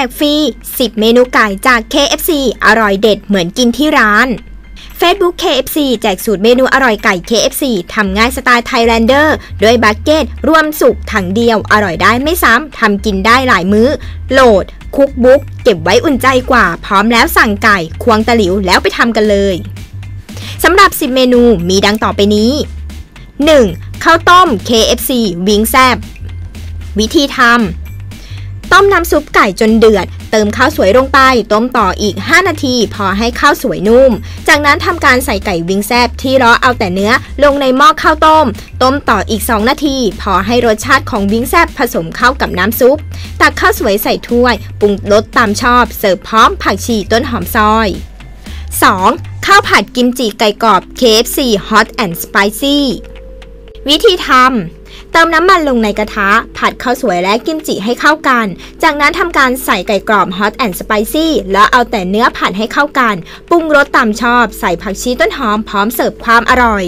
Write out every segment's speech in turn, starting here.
กฟรี10เมนูไก่จาก KFC อร่อยเด็ดเหมือนกินที่ร้าน Facebook KFC แจกสูตรเมนูอร่อยไก่ KFC ทำง่ายสไตล์ไทยแลนเดอร์ด้วยบัคเก็ตรวมสุกถังเดียวอร่อยได้ไม่ซ้ำทำกินได้หลายมื้อโหลดคุกบุ๊กเก็บไว้อุ่นใจกว่าพร้อมแล้วสั่งไก่ควงตะหลิวแล้วไปทำกันเลยสำหรับ10เมนูมีดังต่อไปนี้ 1. ข้าวต้ม KFC วิงแซ่บวิธีทำต้มน้ำซุปไก่จนเดือดเติมข้าวสวยลงไปต้มต่ออีก5นาทีพอให้ข้าวสวยนุ่มจากนั้นทำการใส่ไก่วิงแซ่บที่เลาะเอาแต่เนื้อลงในหม้อข้าวต้มต่ออีก2นาทีพอให้รสชาติของวิงแซ่บผสมเข้ากับน้ำซุปตักข้าวสวยใส่ถ้วยปรุงรสตามชอบเสิร์ฟพร้อมผักชีต้นหอมซอย 2. ข้าวผัดกิมจิไก่กรอบ KFC Hot and Spicy วิธีทำเติมน้ำมันลงในกระทะผัดข้าวสวยและกิมจิให้เข้ากันจากนั้นทำการใส่ไก่กรอบ Hot and Spicy แล้วเอาแต่เนื้อผัดให้เข้ากันปรุงรสตามชอบใส่ผักชีต้นหอมพร้อมเสิร์ฟความอร่อย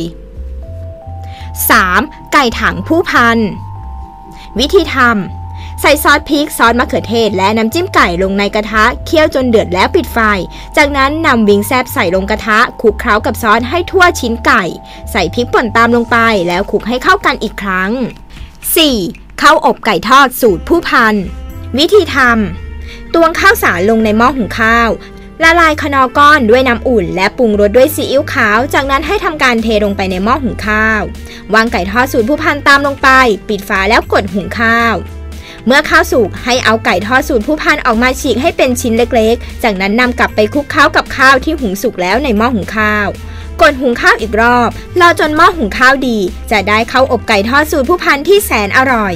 3. ไก่ถังผู้พันวิธีทำใส่ซอสพริกซอสมะเขือเทศและน้ำจิ้มไก่ลงในกระทะเคี่ยวจนเดือดแล้วปิดไฟจากนั้นนำวิงแซ่บใส่ลงกระทะคลุกเคล้ากับซอสให้ทั่วชิ้นไก่ใส่พริกป่นตามลงไปแล้วคลุกให้เข้ากันอีกครั้ง 4. ข้าวอบไก่ทอดสูตรผู้พันวิธีทำตวงข้าวสารลงในหม้อหุงข้าวละลายคนอร์ก้อนด้วยน้ำอุ่นและปรุงรสด้วยซีอิ๊วขาวจากนั้นให้ทำการเทลงไปในหม้อหุงข้าววางไก่ทอดสูตรผู้พันตามลงไปปิดฝาแล้วกดหุงข้าวเมื่อข้าวสุกให้เอาไก่ทอดสูตรผู้พันออกมาฉีกให้เป็นชิ้นเล็กๆจากนั้นนำกลับไปคลุกเคล้ากับข้าวที่หุงสุกแล้วในหม้อหุงข้าวกดหุงข้าวอีกรอบรอจนหม้อหุงข้าวดีจะได้ข้าวอบไก่ทอดสูตรผู้พันที่แสนอร่อย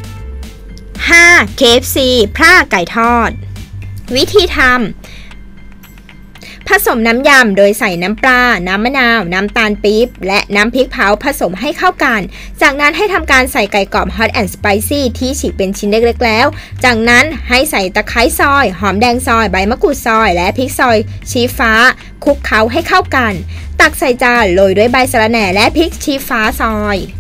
5. KFC พร่าไก่ทอดวิธีทำผสมน้ำยำโดยใส่น้ำปลาน้ำมะนาวน้ำตาลปี๊บและน้ำพริกเผาผสมให้เข้ากันจากนั้นให้ทำการใส่ไก่กรอบ Hot and Spicy ที่ฉีกเป็นชิ้นเล็กๆแล้วจากนั้นให้ใส่ตะไคร้ซอยหอมแดงซอยใบมะกรูดซอยและพริกซอยชี้ฟ้าคลุกเคล้าให้เข้ากันตักใส่จานโรยด้วยใบสะระแหน่และพริกชี้ฟ้าซอย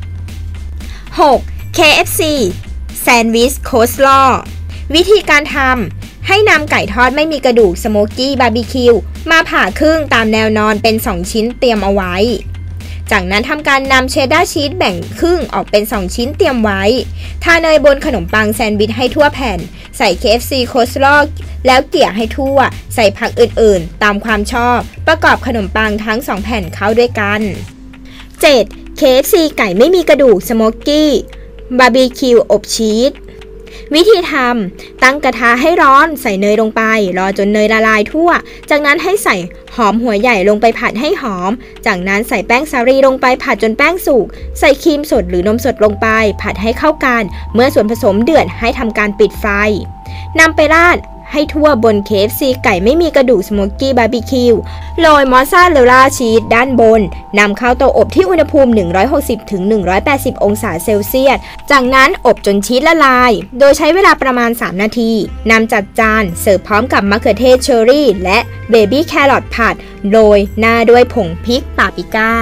6. KFC แซนด์วิชโคสลอวิธีการทำให้นำไก่ทอดไม่มีกระดูกสโมกี้บาร์บีคิวมาผ่าครึ่งตามแนวนอนเป็น2ชิ้นเตรียมเอาไว้จากนั้นทำการนำเชดดาร์ชีสแบ่งครึ่งออกเป็น2ชิ้นเตรียมไว้ทาเนยบนขนมปังแซนด์วิชให้ทั่วแผ่นใส่ KFC โคสลอแล้วเกี่ยให้ทั่วใส่ผักอื่นๆตามความชอบประกอบขนมปังทั้ง2แผ่นเข้าด้วยกัน 7. KFC ไก่ไม่มีกระดูกสโมกี้บาร์บีคิวอบชีสวิธีทำตั้งกระทะให้ร้อนใส่เนยลงไปรอจนเนยละลายทั่วจากนั้นให้ใส่หอมหัวใหญ่ลงไปผัดให้หอมจากนั้นใส่แป้งสาลีลงไปผัดจนแป้งสุกใส่ครีมสดหรือนมสดลงไปผัดให้เข้ากันเมื่อส่วนผสมเดือดให้ทำการปิดไฟนำไปราดให้ทั่วบน KFC ไก่ไม่มีกระดูกสโมกี้บาร์บีคิวโรยมอสซาเรลล่าชีสด้านบนนำเข้าเตาอบที่อุณหภูมิ 160-180 องศาเซลเซียสจากนั้นอบจนชีสละลายโดยใช้เวลาประมาณ3นาทีนำจัดจานเสิร์ฟพร้อมกับมะเขือเทศเชอร์รี่และเบบี้แครอทผัดโรยหน้าด้วยผงพริกปาปริก้า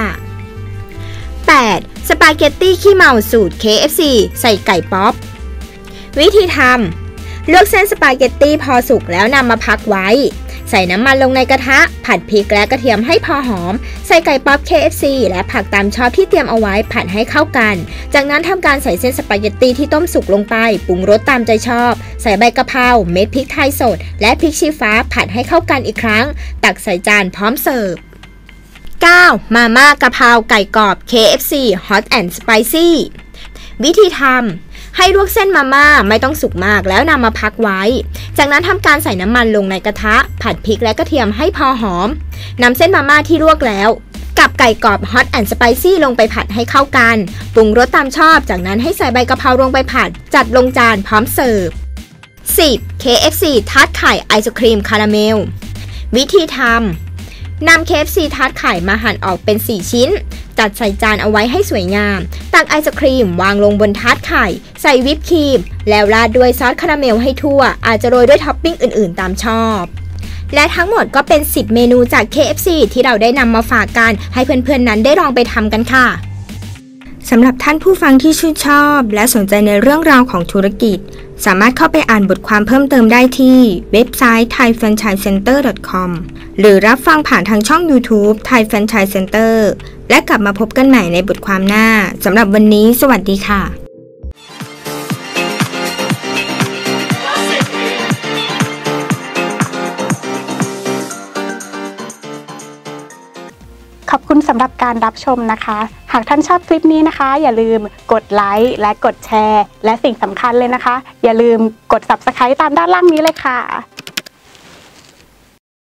8. สปาเกตตี้ขี้เมาสูตร KFC ใส่ไก่ป๊อปวิธีทำเลือกเส้นสปาเกตตี้พอสุกแล้วนำมาพักไว้ใส่น้ำมันลงในกระทะผัดพริกและกระเทียมให้พอหอมใส่ไก่ป๊อป KFC และผักตามชอบที่เตรียมเอาไว้ผัดให้เข้ากันจากนั้นทำการใส่เส้นสปาเกตตี้ที่ต้มสุกลงไปปรุงรสตามใจชอบใส่ใบกะเพราเม็ดพริกไทยสดและพริกชี้ฟ้าผัดให้เข้ากันอีกครั้งตักใส่จานพร้อมเสิร์ฟ 9. มาม่ากะเพราไก่กรอบ KFC Hot and Spicy วิธีทำให้ลวกเส้นมาม่าไม่ต้องสุกมากแล้วนำมาพักไว้จากนั้นทำการใส่น้ำมันลงในกระทะผัดพริกและกระเทียมให้พอหอมนำเส้นมาม่าที่ลวกแล้วกับไก่กรอบ Hot and Spicy ลงไปผัดให้เข้ากันปรุงรสตามชอบจากนั้นให้ใส่ใบกะเพราลงไปผัดจัดลงจานพร้อมเสิร์ฟ 10. KFC ทาร์ตไข่ไอศครีมคาราเมลวิธีทำนำ KFC ทาร์ตไข่มาหั่นออกเป็น4ชิ้นจัดใส่จานเอาไว้ให้สวยงามตักไอศครีมวางลงบนทาร์ตไข่ใส่วิปครีมแล้วราดด้วยซอสคาราเมลให้ทั่วอาจจะโรยด้วยท็อปปิ้งอื่นๆตามชอบและทั้งหมดก็เป็น10เมนูจาก KFC ที่เราได้นำมาฝากกันให้เพื่อนๆนั้นได้ลองไปทำกันค่ะสำหรับท่านผู้ฟังที่ชื่นชอบและสนใจในเรื่องราวของธุรกิจสามารถเข้าไปอ่านบทความเพิ่มเติมได้ที่เว็บไซต์ thaifranchisecenter.com หรือรับฟังผ่านทางช่อง YouTube Thai Franchise Center และกลับมาพบกันใหม่ในบทความหน้าสำหรับวันนี้สวัสดีค่ะขอบคุณสำหรับการรับชมนะคะ หากท่านชอบคลิปนี้นะคะอย่าลืมกดไลค์และกดแชร์และสิ่งสำคัญเลยนะคะอย่าลืมกด Subscribe ตามด้านล่างนี้เลยค่ะ